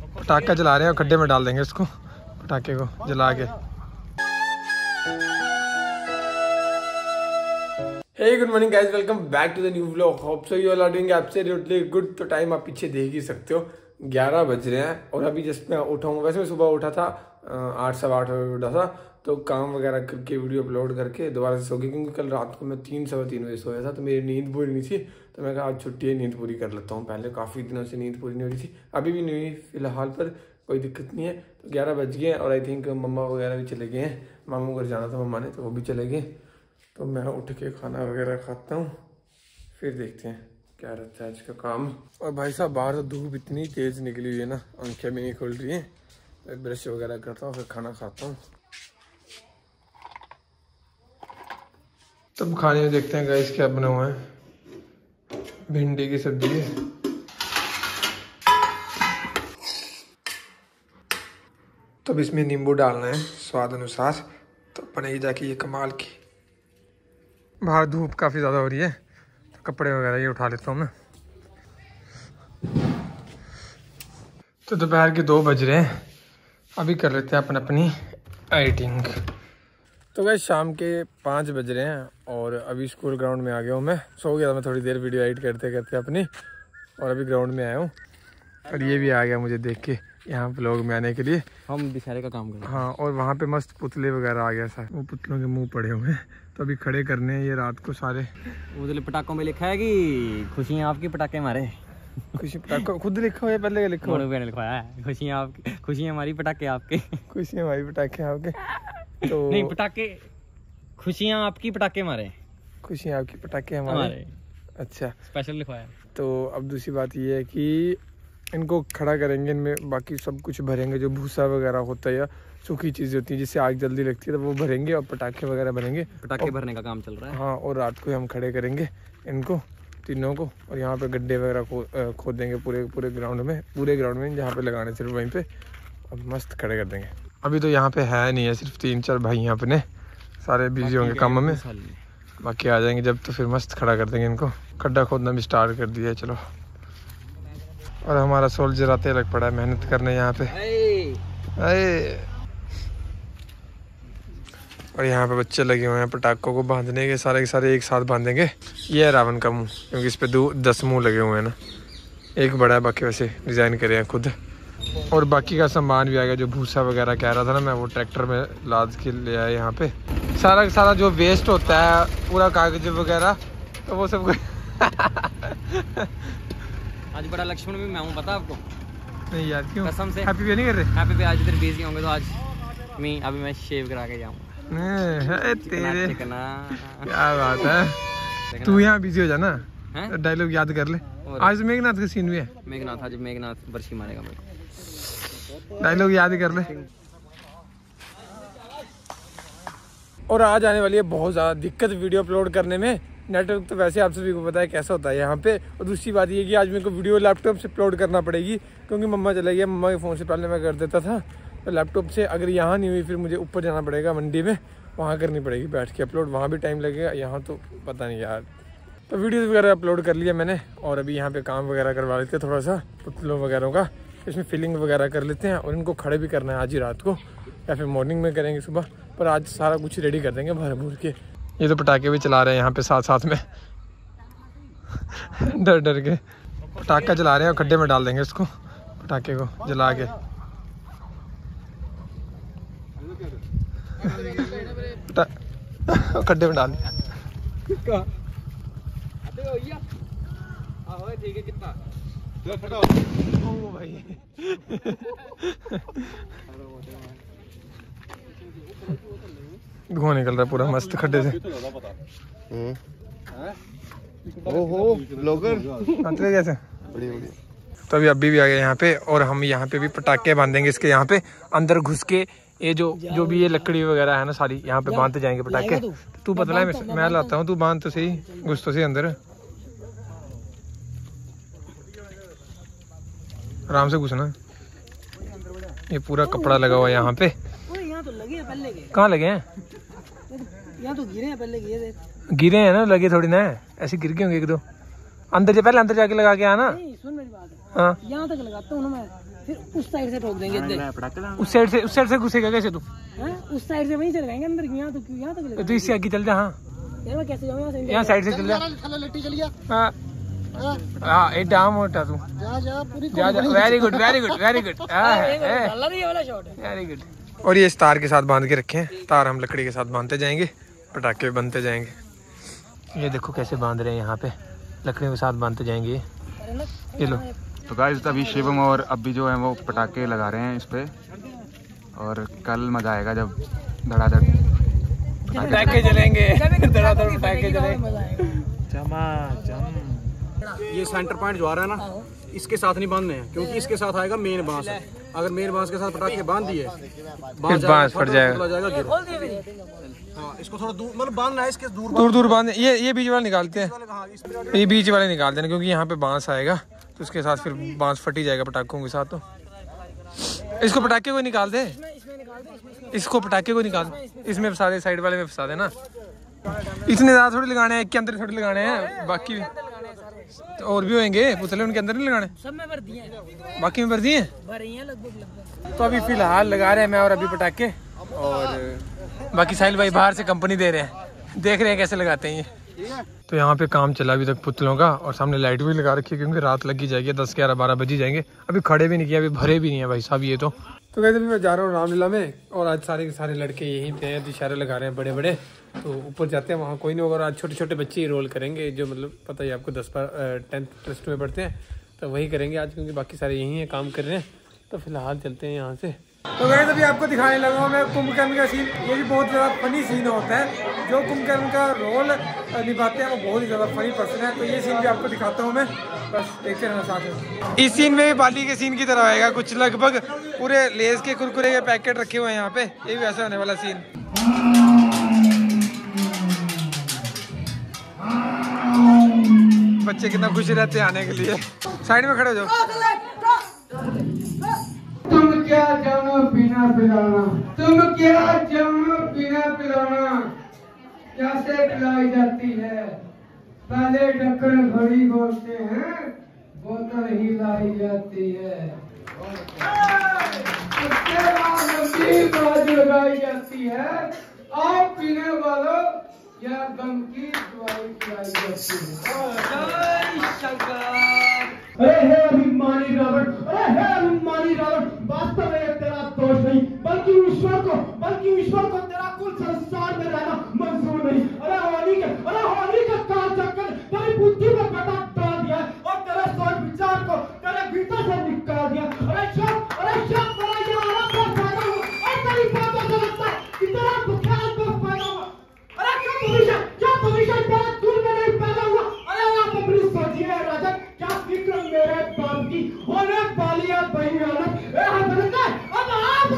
पटाखा जला रहे हैं और खड्डे में डाल देंगे इसको, पटाखे को जला के। Hey good morning guys, welcome back to the new vlog. Hope so you all are doing absolutely good. तो टाइम आप पीछे देख ही सकते हो, 11 बज रहे हैं और अभी जस्ट मैं उठा हूँ। वैसे मैं सुबह उठा था 8 सवा 8 बजे उठा था, तो काम वगैरह करके वीडियो अपलोड करके दोबारा से सो गया, क्योंकि कल रात को मैं 3 सवा 3 बजे सोया था, तो मेरी नींद पूरी नहीं थी। तो मैं कहा आज छुट्टी है, नींद पूरी कर लेता हूँ। पहले काफ़ी दिनों से नींद पूरी नहीं हो रही थी, अभी भी नहीं हुई फिलहाल, पर कोई दिक्कत नहीं है। तो 11 बज गए और आई थिंक मम्मा वगैरह भी चले गए हैं। मामू घर जाना था मम्मा ने, तो वो भी चले गए। तो मैं उठ के खाना वगैरह खाता हूँ, फिर देखते हैं क्या रहता है आज का काम। और भाई साहब बाहर तो धूप इतनी तेज़ निकली हुई है ना, आंखें भी नहीं खुल रही हैं। तो ब्रश वगैरह करता हूँ, फिर खाना खाता हूँ। तब खाने में देखते हैं गाइस क्या बना हुआ है। भिंडी की सब्जी है, तब इसमें नींबू डालना है स्वाद अनुसार, तो बनेगी जाके ये कमाल की। बाहर धूप काफ़ी ज़्यादा हो रही है, तो कपड़े वगैरह ये उठा लेता हूँ मैं। तो दोपहर के 2 बज रहे हैं, अभी कर लेते हैं अपनी एडिटिंग। तो गाइस शाम के 5 बज रहे हैं और अभी स्कूल ग्राउंड में आ गया हूँ। मैं सो गया था मैं थोड़ी देर वीडियो एडिट करते करते अपनी, और अभी ग्राउंड में आया हूँ। और ये भी आ गया मुझे देख के यहाँ व्लॉग में आने के लिए। हम बेचारे का काम कर रहे हैं। हाँ, और वहाँ पे मस्त पुतले वगैरह आ गया सर, वो पुतलों के मुंह पड़े हुए हैं, तो अभी खड़े करने हैं ये रात को सारे। उधर पटाखों में लिखा है कि खुशियाँ आपकी पटाखे मारे। खुशी पटाखा खुद लिखा हो या पहले लिखा हो? लिखवाया है खुशियाँ आपकी, खुशियाँ हमारी पटाखे आपके। खुशियाँ हमारी पटाखे आपके, तो नहीं पटाखे, खुशियाँ आपकी पटाखे मारे, खुशियाँ आपकी पटाखे हमारे। अच्छा, स्पेशल लिखवाया। तो अब दूसरी बात ये है कि इनको खड़ा करेंगे, इनमें बाकी सब कुछ भरेंगे, जो भूसा वगैरह होता है या सूखी चीज़ें होती है जिससे आग जल्दी लगती है, तो वो भरेंगे और पटाखे वगैरह भरेंगे। पटाखे भरने का काम चल रहा है। हाँ, और रात को हम खड़े करेंगे इनको तीनों को, और यहाँ पे गड्ढे वगैरह खोद देंगे पूरे ग्राउंड में जहाँ पे लगाने सिर्फ वहीं पे, और मस्त खड़े कर देंगे। अभी तो यहाँ पे है नहीं है, सिर्फ 3-4 भाई हैं अपने, सारे बिजी होंगे काम में, बाकी आ जाएंगे जब, तो फिर मस्त खड़ा कर देंगे इनको। खड्डा खोदना भी स्टार्ट कर दिया है, चलो। और हमारा सोल्जर आते लग पड़ा है मेहनत करने यहाँ पे। और यहाँ पे बच्चे लगे हुए हैं पटाखों को बांधने के, सारे के सारे एक साथ बांधेंगे। ये है रावण का मुंह, क्योंकि इस पे 10 मुंह लगे हुए हैं ना, एक बड़ा है, बाकी वैसे डिज़ाइन करे हैं खुद। और बाकी का सामान भी आ गया, जो भूसा वगैरह कह रहा था ना मैं, वो ट्रैक्टर में लाद के ले आया यहाँ पे। सारा का सारा जो वेस्ट होता है पूरा कागज वगैरह, तो वो सब आज बड़ा लक्ष्मण भी मैं हूँ, पता आपको? नहीं यार, क्यों? कसम से। हैप्पी पे नहीं कर रहे? हैप्पी पे आज इधर बिजी होंगे, तो आज अभी मैं शेव करा के जाऊँगा। तेरे क्या बात है, तू यहाँ बिजी हो जाना, डायलॉग याद कर ले। आज मेघनाथ का सीन भी है। मेघनाथ, आज मेघनाथ बर्शी मारेगा मेरे को, डायलॉग याद कर ले। और आज आने वाली है बहुत ज़्यादा दिक्कत वीडियो अपलोड करने में। नेटवर्क तो वैसे आप सभी को पता है कैसा होता है यहाँ पे। और दूसरी बात ये कि आज मेरे को वीडियो लैपटॉप से अपलोड करना पड़ेगी, क्योंकि मम्मा चला गया। मम्मा के फ़ोन से पहले मैं कर देता था, तो लैपटॉप से अगर यहाँ नहीं हुई फिर मुझे ऊपर जाना पड़ेगा मंडी में, वहाँ करनी पड़ेगी बैठ के अपलोड, वहाँ भी टाइम लगेगा, यहाँ तो पता नहीं यार। तो वीडियोज़ वगैरह अपलोड कर लिया मैंने, और अभी यहाँ पे काम वगैरह करवा लेते हैं थोड़ा सा पुतलों वगैरह का, इसमें फिलिंग वगैरह कर लेते हैं। और इनको खड़े भी करना है आज ही रात को, या फिर मॉर्निंग में करेंगे सुबह, पर आज सारा कुछ रेडी कर देंगे भर भूर के। ये तो पटाखे भी चला रहे हैं यहाँ पे साथ साथ में डर डर के पटाखा जला रहे हैं, और खड्डे में डाल देंगे इसको, पटाखे को जला के। खड्डे में डाल दिया। धुआं निकल रहा है पूरा मस्त खड्डे से। ओहो ब्लॉगर कैसे? तो अभी भी आ गए यहाँ पे, और हम यहाँ पे भी पटाखे बांधेंगे इसके यहाँ पे अंदर घुस के। ये जो भी ये लकड़ी वगैरह है ना सारी, यहाँ पे बांधते जाएंगे पटाखे। तू बतला, मैं लाता हूँ, तू बांध तो सही, घुस तो सही अंदर, आराम से घुसना। ये पूरा कपड़ा लगा हुआ है यहाँ पे। कहाँ लगे हैं? यहाँ तो गिरे हैं, पहले गिरे हैं ना, लगे थोड़ी ना, ऐसे गिर गए होंगे 1-2। अंदर पहले अंदर जाके लगा के आना। सुन मेरी बात, हाँ, यहाँ तक लगाता हूँ ना मैं, फिर उस साइड से ठोक देंगे। उस साइड से घुसेगा कैसे तू? उस साइड से वहीं चले जाएंगे अंदर। यहाँ तो क्यों, यहाँ तक तो इससे आगे चल जा। हाँ यार मैं कैसे जाऊँ यहाँ साइड से चल जा। हाँ एक डाम मोटा तू जा। Very good very good very good very good. और ये इस तार के साथ बांध के रखे हैं। तार हम लकड़ी के साथ बांधते जाएंगे, पटाखे बनते जाएंगे। ये देखो कैसे बांध रहे हैं, यहाँ पे लकड़ियों के साथ बांधते जाएंगे। ये लो। तो गाइस अभी शिवम और अभी जो है वो पटाखे लगा रहे हैं इस पे, और कल मजा आएगा जब धड़ाधड़ पटाखे जलेंगे। धड़ाधड़ पटाखे जलेंगे। ये सेंटर पॉइंट जो आ रहा है ना, इसके साथ नहीं बांधने हैं, क्योंकि इसके साथ आएगा मेन बांस। अगर मेन बांस के साथ पटाखे बांध दिए, बांस फट जाएगा। हाँ, इसको थोड़ा दूर मतलब बांधना है, इसके दूर बांधे। ये बीच वाला निकालते हैं, ये बीच वाले निकालते हैं, क्योंकि यहाँ पे बांस आएगा तो उसके साथ फिर बांस फटी जाएगा पटाखों के साथ। तो इसको पटाखे को निकाल दे, इसको पटाखे को निकाल, इसमें फंसा दे, साइड वाले में फंसा दे ना। इतने ज्यादा थोड़ी लगाने हैं, एक के अंदर थोड़ी लगाने हैं, बाकी तो और भी होंगे पुतले, उनके अंदर नहीं लगाने। सब में भर दिए हैं, बाकी में भर दिए हैं लगभग। तो अभी फिलहाल लगा रहे हैं मैं और अभी पटाखे, और बाकी साहिल भाई बाहर से कंपनी दे रहे हैं, देख रहे हैं कैसे लगाते हैं ये। तो यहाँ पे काम चला अभी तक पुतलों का, और सामने लाइट भी लगा रखी है, क्योंकि रात लगी जाएगी, 10 11 12 बज ही जाएंगे। अभी खड़े भी नहीं किया, अभी भरे भी नहीं है भाई साहब ये तो कहते अभी मैं जा रहा हूँ रामलीला में, और आज सारे के सारे लड़के यहीं पे हैं, इशारे लगा रहे हैं बड़े बड़े। तो ऊपर जाते हैं, वहाँ कोई नहीं होगा। और आज छोटे छोटे बच्चे ही रोल करेंगे, जो मतलब पता ही आपको 10th प्लस 2 में पढ़ते हैं, तो वही करेंगे आज, क्योंकि बाकी सारे यहीं हैं काम कर रहे हैं। तो फिलहाल चलते हैं यहाँ से। तो गाइस अभी आपको दिखाने लगा हूँ मैं कुंभकर्ण का सीन। ये भी बहुत ज़्यादा फनी सीन होता है, जो कुंभकर्ण का रोल निभाते हैं वो बहुत ही ज़्यादा फनी पर्सन है। तो ये सीन भी आपको दिखाता हूँ मैं, बस देखते रहना साथ में। इस सीन में भी बाली के सीन की तरह आएगा कुछ, लगभग पूरे लेस के कुरकुरे के पैकेट रखे हुए हैं यहाँ पे, ये भी वैसा होने वाला सीन। बच्चे कितना खुश रहते हैं आने के लिए। साइड में खड़े हो जाओ। तुम क्या जानो बिना पिलाना, तुम क्या जानो बिना पिलाना, कैसे पिलाई जाती है। पहले ढक्कन घड़ी बोलते हैं, बोतल ही लाई जाती है, उसके बाद लंबी बात लगाई जाती है। आप पीने वालों या गम की दवाई पिलाई जाती है। अरे हे अभिमानी रावण, अरे हे अभिमानी रावण, वास्तव में तेरा दोष नहीं, बल्कि ईश्वर को तेरा कुल संसार में रहना मंजूर नहीं। अरे होली का काल चक्कर तेरी बुद्धि में पटा डाल दिया, और तेरे सोच विचार को तेरे भीतर से निकाल दिया। अरे शब तेरा ये आरोप का फायदा हुआ, और तेरी बातों से लगता कि तेरा बुखार को फायदा हुआ। अरे क्या भविष्य तेरा दूर में नहीं पैदा हुआ। अरे आप अपनी सोचिए राजन, क्या फिक्र मेरे बाप की होने वाली है बहन। अब आप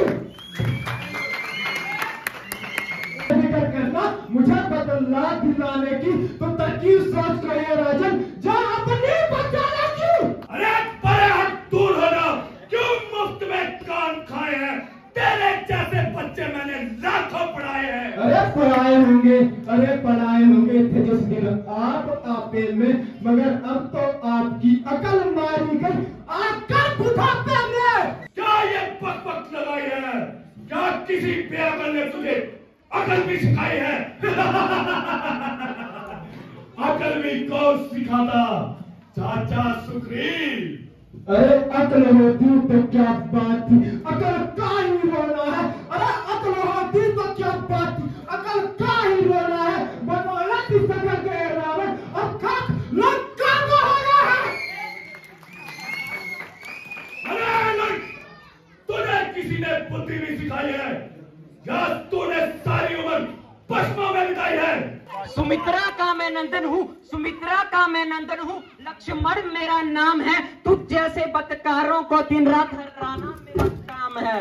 करना मुझे बदला दिलाने की तो तरकीब सोच कर ये राजन, जा अपनी बचाने की। अरे परे हट, दूर हो जाओ, क्यों मुफ्त में कान खाए हैं। तेरे जैसे बच्चे मैंने लाखों पढ़ाए हैं। अरे पढ़ाए होंगे थे जिस दिन आप आपे में, मगर अब तो आपकी अकल मारी गई, अकल बुढ़ापे में। क्या ये बक लगाई है? क्या किसी बेअकल ने तुझे अकल भी सिखाई है? अकल भी कौन सिखाता? चाचा सुग्रीव। अरे अकल होती तो क्या बात थी, अकल का ही रोना है। अरे अकल होती तो क्या बात थी, अकल का ही रोना है। बनौलत सगर गए रावण, अब खाक लंका को होना है। अरे तुझे किसी ने बुद्धि नहीं सिखाई है, या तूने सारी उम्र पश्चिमों में बिताई है? सुमित्रा का मैं नंदन हूँ, सुमित्रा का मैं नंदन हूँ, लक्ष्मण मेरा नाम है। तुझ जैसे बदकारों को दिन रात हराना मेरा काम है।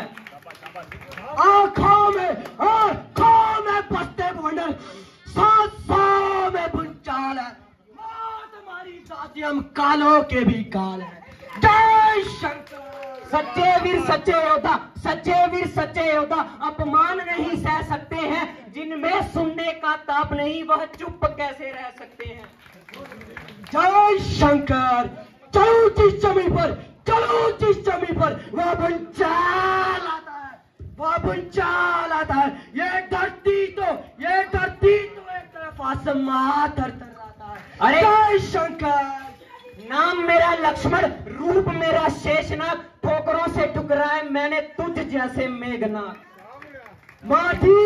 आँखों में बसते मंडल, सांसों में बुंचाल है। तुम्हारी जाति हम कालों के भी काल है। जय शंकर। सच्चे वीर सच्चे योद्धा अपमान नहीं सह सकते हैं, जिनमें सुनने का ताप नहीं वह चुप कैसे रह सकते हैं। जय शंकर। चौथी जमीन पर चलो जिस जमीन पर वह भूचाल आता है, वह भूचाल आता है, ये धरती तो एक तरफ आसमां थरथराता है। अरे जय शंकर। नाम मेरा लक्ष्मण, रूप मेरा शेषनाग, ठोकरों से ठुकराए मैंने तुझ जैसे मेघनाथ। माटी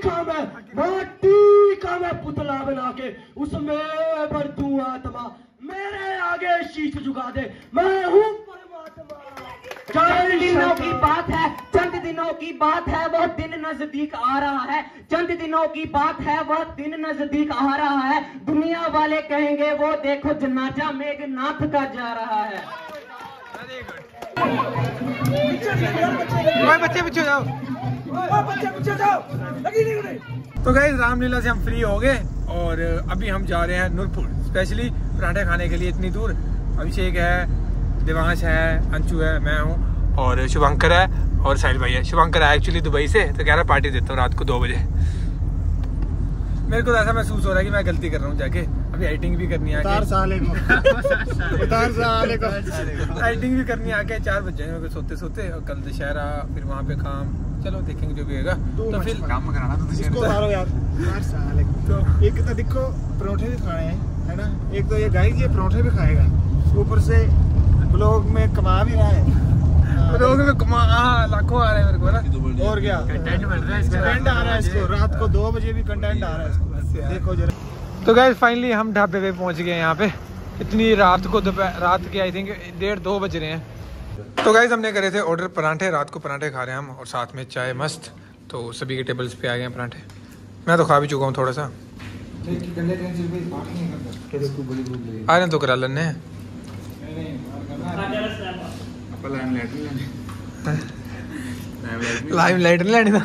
का मैं पुतला बना के उसमें भर दूं आत्मा, मेरे आगे शीश झुका दे, मैं हूँ परमात्मा। चंद दिनों की बात है, चंद दिनों की बात है, वह दिन नजदीक आ रहा है, चंद दिनों की बात है, वह दिन नजदीक आ रहा है। दुनिया वाले कहेंगे वो देखो जनाजा मेघनाथ का जा रहा है। बच्चे पीछे जाओ, तो गाइस रामलीला से हम फ्री हो गए और अभी हम जा रहे हैं नूरपुर स्पेशली पराठे खाने के लिए। इतनी दूर अभिषेक है, देवांश है, अंशु है, मैं हूँ और शुभंकर है और साहिल भाई है। शुभंकर है एक्चुअली दुबई से, तो कह रहा पार्टी देता हूँ रात को 2 बजे। मेरे को ऐसा महसूस हो रहा है कि मैं गलती कर रहा हूँ जाके। अभी एडिटिंग भी करनी है, एडिटिंग भी करनी आके 4 बज जाएंगे मेरे को सोते सोते, और कल दशहरा, फिर वहाँ पे काम, चलो देखेंगे जो भी होगा। तो फिर काम कराना तो इसको मारो यार। तो एक तो देखो परोठे भी खाने हैं, है ना, एक तो ये गाइस ये परोठे भी खाएगा, ऊपर से ब्लॉग में कमा भी रहा है। ब्लॉग में कमा लाखों आ रहे हैं मेरे को ना, और क्या कंटेंट मिल रहा है, कंटेंट आ रहा है इसको, रात को 2 बजे भी कंटेंट आ रहा है इसको, देखो जरा। तो गाइस फाइनली हम ढाबे पे पहुंच गए यहाँ पे। इतनी रात को, रात के आई थिंक 1:30-2 बज रहे हैं। तो गाइस हमने करे थे ऑर्डर पराठे, रात को पराठे खा रहे हैं हम और साथ में चाय मस्त। तो सभी के टेबल्स पे आ गए हैं पराठे, मैं तो खा भी चुका हूँ थोड़ा सा। आ रहे तो करा लेने लाइव लाइट नहीं लेनी था।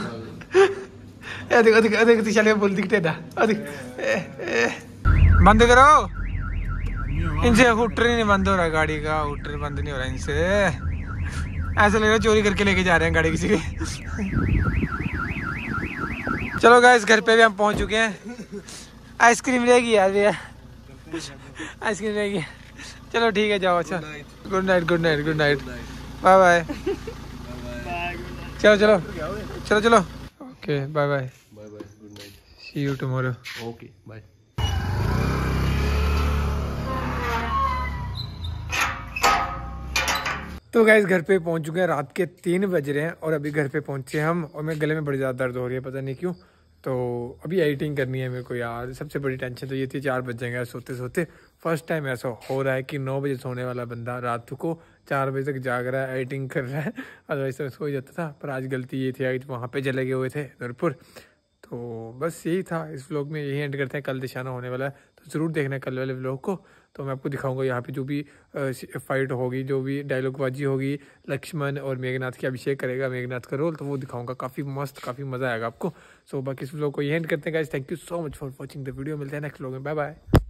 बोल दिखते था, बंद करो इनसे। हुटर नहीं बंद हो रहा गाड़ी का, हुटर बंद नहीं हो रहा इनसे। ऐसा लग रहा है चोरी करके लेके जा रहे हैं गाड़ी किसी की। चलो गाइस घर पे भी हम पहुंच चुके हैं। आइसक्रीम रहेगी यार भैया, आइसक्रीम रहेगी। चलो ठीक है, जाओ। अच्छा good night, good night, good night, bye bye. चलो चलो चलो चलो, okay bye bye, good night, see you tomorrow, okay bye. तो गाइस घर पे पहुंच चुके हैं, रात के 3 बज रहे हैं और अभी घर पे पहुंचे हम, और मेरे गले में बड़ी ज़्यादा दर्द हो रही है, पता नहीं क्यों। तो अभी एडिटिंग करनी है मेरे को यार। सबसे बड़ी टेंशन तो ये थी 4 बज जाएंगे सोते सोते। फर्स्ट टाइम ऐसा हो रहा है कि 9 बजे सोने वाला बंदा रात को 4 बजे तक जाग रहा है, एडिटिंग कर रहा है। अदरवाइज तो सो ही जाता था, पर आज गलती ये थी कि वहाँ पे चले गए हुए थे नूरपुर। तो बस यही था इस व्लॉग में, यही एंड करते हैं। कल दशहरा होने वाला है तो ज़रूर देखना है कल वाले व्लॉग को। तो मैं आपको दिखाऊंगा यहाँ पे जो भी फाइट होगी, जो भी डायलॉगबाजी होगी, लक्ष्मण और मेघनाथ की, अभिषेक करेगा मेघनाथ का रोल, तो वो दिखाऊंगा। काफ़ी मस्त, काफ़ी मज़ा आएगा आपको। सो बाकी इस व्लॉग को यही एंड करते हैं guys. Thank you so much for watching the video. मिलते हैं नेक्स्ट व्लॉग में, बाय बाय।